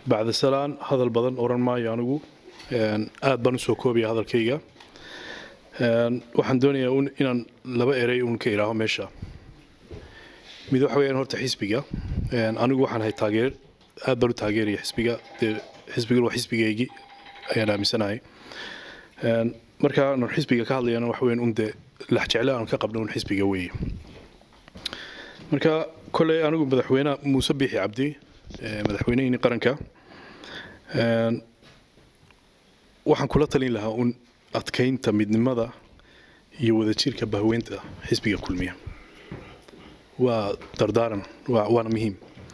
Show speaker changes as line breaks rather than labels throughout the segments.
بعد السلام هذا البدن أوران ما يانجو aad baan u soo koobiyaa hadalkayga waxaan doonayaa inaan laba eray ka ilaaho meesha mid waxa weeyaan horta xisbiga anigu waxaan hay taageer aad baan u taageeraya xisbiga waa xisbigeeygi ayaan aaminsanahay marka aan xisbiga ka hadlayana waxa weeyaan la jeclaan ka qabno xisbiga weey marka kulay anigu madaxweynaha Muuse Biixi Cabdi madaxweynaha qaranka waxaan kula talin lahaa adkeynta midnimada iyo wadajirka bahweynta xisbiga kulmiya waa dardaaran waana muhiim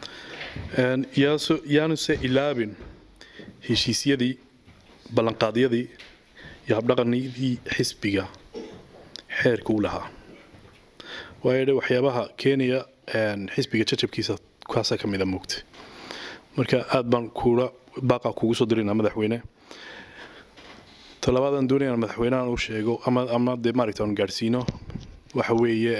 yaanu se ilaabin heshiisyadii ballanqaadyadii iyo habdhaqanidii xisbiga xeerka u lahaa waayo waxyaabaha Kenya xisbiga jajabkiisa kaasa kamida moogtay marka aad baan baaqa kugu soo dirinaa madaxweyne talabadan doonayaan madaxweynaha uu sheego ama maaragtaan gaarsiino waxa weeye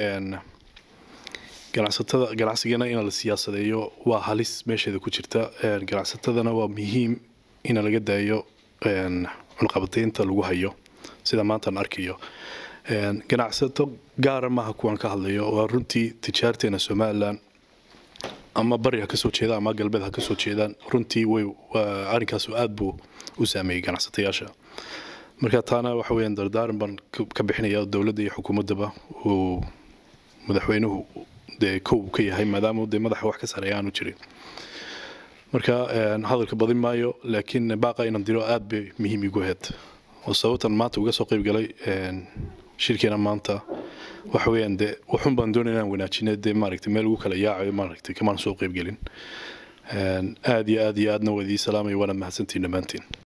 ganacsigana in la siyaasadeeyo waa halis meesheeda ku jirta ganacsatadana waa muhiim in laga daayo cunqabateynta lagu hayo sida maanta aan arkayo ganacsato gaar ah kuwan ka hadlayo waa runtii tijaarteena Soomaaliland ama bariga ka soo jeeda ama galbeedka ka soo jeedaan runtii way arinkaas aad buu u saameeyay ganacsatayaasha marka taana waxa weeyaan dardaaran baan ka bixinayaa dawladda iyo xukuumadaba oo madaxweynuhu ka yahay maadaama madaxa wax ka sareeyaan u jiray marka hadalka badin maayo laakiin baaqa inaan diro aad bay muhiim igu ahayd oo sababtan maanta uga soo qayb galay shirkeena maanta waxa weeyaan waxun baan doonaynaa wanaajinada maaragtay meel ugu kala yaacayo maaragtay kamaan soo qayb galin aad iyo aadna wadii salaamay wana mahadsantiin dhamaantiin